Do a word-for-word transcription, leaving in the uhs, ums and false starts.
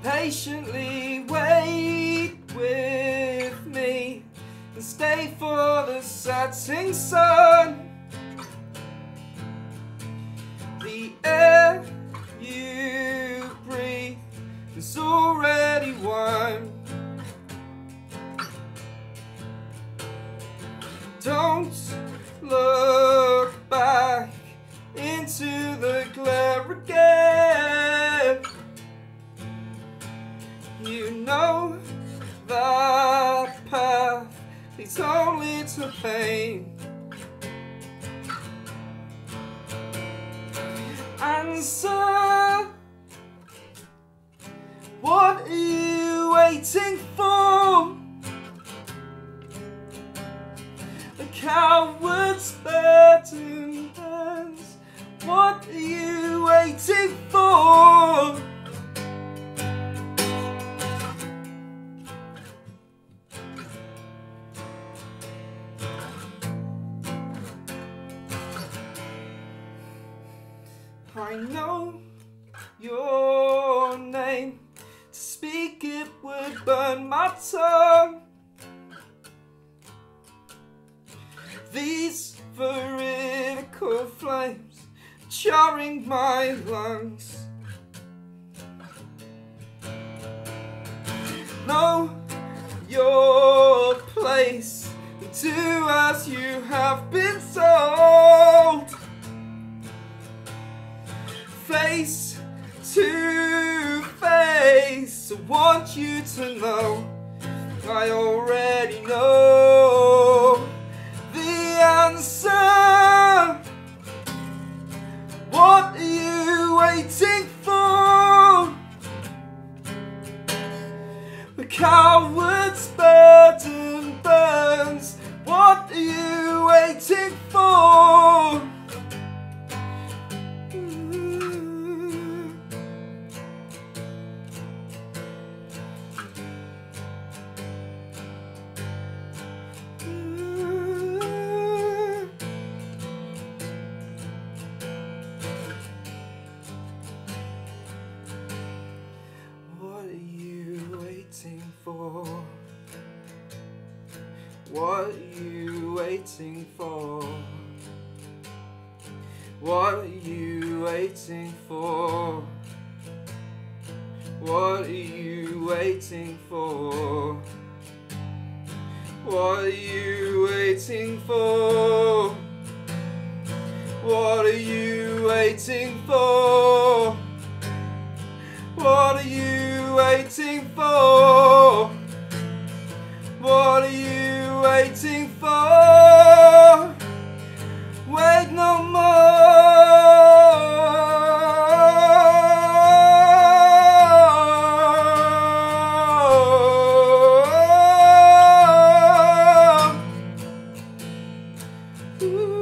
Patiently wait with me and stay for the setting sun. The air you breathe is already won. Don't look back into the glare again. You know that path leads only to pain. Answer, what are you waiting for? A coward's burden burns. What are you waiting for? I know your name. To speak it would burn my tongue. These veridical flames charring my lungs. Know your place and do as you have been told. Face to face, I want you to know I already know the answer. What are you waiting for? The coward's burden burns. What are you waiting for? For what are you waiting for? What are you waiting for? What are you waiting for? What are you waiting for? What are you waiting for? What are you waiting for? What are you waiting for? Wait no more. Ooh.